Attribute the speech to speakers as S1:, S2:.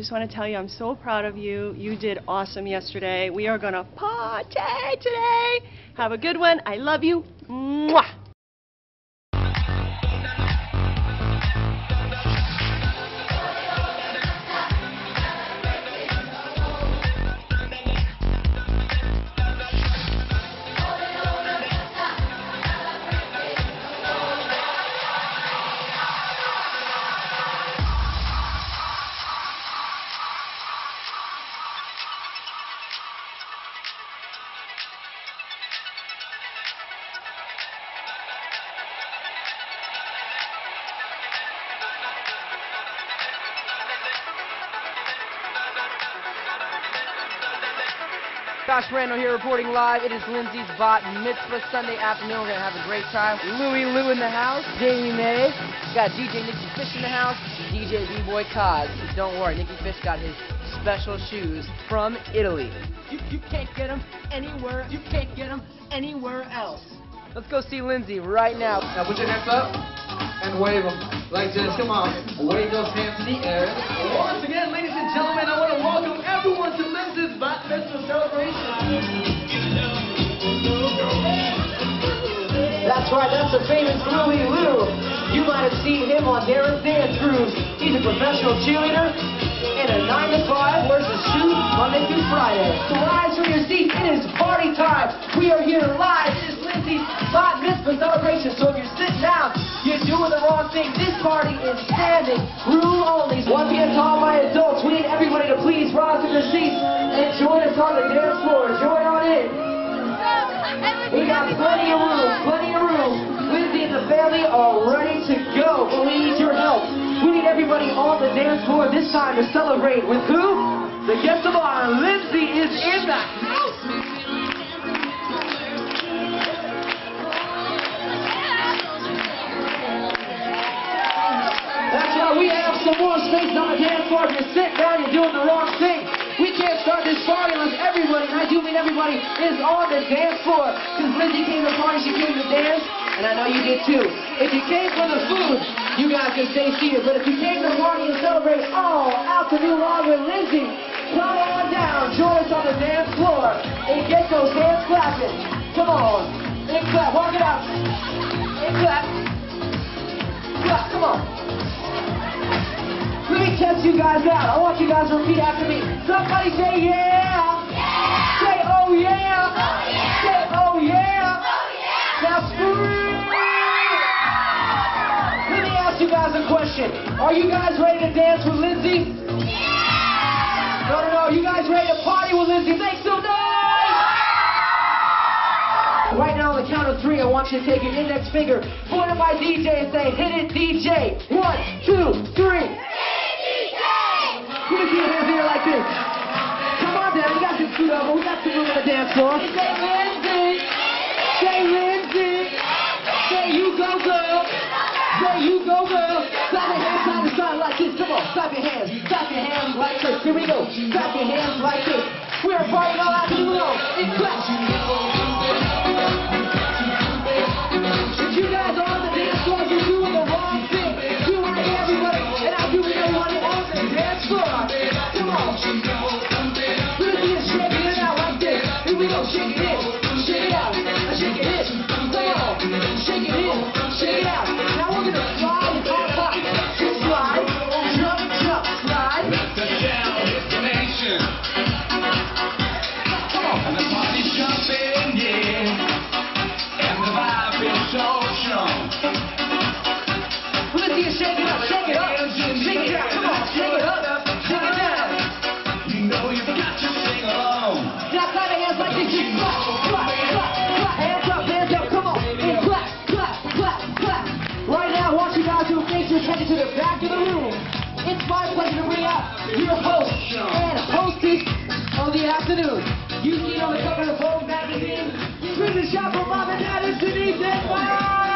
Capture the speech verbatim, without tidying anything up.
S1: Just want to tell you I'm so proud of you. You did awesome yesterday. We are going to party today. Have a good one. I love you. Mwah.
S2: Josh Randall here reporting live. It is Lindsay's Bat Mitzvah Sunday afternoon. We're going to have a great time. Louie Lou in the house. Jamie May. Got D J Nikki Fish in the house. D J B-Boy Cos. Don't worry, Nikki Fish got his special shoes from Italy. You, you can't get them anywhere. You can't get them anywhere else. Let's go see Lindsay right now.
S3: Now put your hands up and wave them like this. Come on. Wave those hands in the air. Once again, ladies and gentlemen, I want to welcome everyone to Lindsay's Bat Mitzvah celebration.
S4: That's right, that's the famous Louie Lou. You might have seen him on Darren's Dance Cruise. He's a professional cheerleader and a nine to five wears a suit Monday through Friday. So rise from your seats, it is party time. We are here live. It is Lindsay's Bat Mitzvah celebration. So if you're sitting down, you're doing the wrong thing. This party is standing, room only. Once again, to all my adults, we need everybody to please rise from their seats and join us on the dance floor. Join on in. We got plenty of room, plenty of room. Lindsay and the family are ready to go, but we need your help. We need everybody on the dance floor this time to celebrate with who? The guest of honor, Lindsay is in the house. That's right, we have some more space on the dance floor. If you're sitting down, you're doing the wrong thing. We can't start this party unless everybody, and I do mean everybody, is on the dance floor. Because Lindsay came to the party, she came to dance, and I know you did too. If you came for the food, you guys can stay seated. But if you came to the party and celebrate all afternoon long with Lindsay, come on down, join us on the dance floor, and get those hands clapping. Come on, and clap, walk it out, and clap, clap, come on. Let me test you guys out. I want you guys to repeat after me. Somebody say yeah. Yeah. Say oh yeah. Oh yeah. Say oh yeah. Oh yeah. Now scream. Yeah. Let me ask you guys a question. Are you guys ready to dance with Lindsay? Yeah. No, no, no. You guys ready to party with Lindsay? Make some noise. Right now on the count of three, I want you to take your index finger, point at my D J and say, hit it, D J. One, two, three. Let me see your hands here like this. Come on down, we got some scoot over, we got some room on the dance floor. Say Lindsay, say Lindsay, say you go girl, say you go girl. Clap your hands side to side like this, come on, clap your hands, clap your hands like this, here we go. Clap your hands like this. We're partying all afternoon long, and clap. If you guys are on the dance floor, you're doing the wrong thing. You want to get everybody, and I do everyone on the dance floor. Come on. Lindsay is shaking it out like this. Here we go, shake it in, shake it out, shake it in. Come on, shake it in, shake it out. Now we're gonna slide and pop pop. Just slide, jump, jump, slide.
S3: Touchdown, destination.
S4: Come on.
S3: And the party's jumping, yeah. And the vibe is so strong.
S4: Lindsay is shaking up, shake it up, shake it out. Come on, shake it up, shake it down.
S3: You know you've got to sing along.
S4: Now clap your hands like this. Just clap, clap, clap, clap. Hands up, hands up. Come on, and clap, clap, clap, clap. Right now, I want you guys to face your attention to the back of the room. It's my pleasure to bring out your host and hostess of the afternoon. You see on the cover of Vogue magazine, Prison Shop for Mom and Dad, it's Denise and Mom.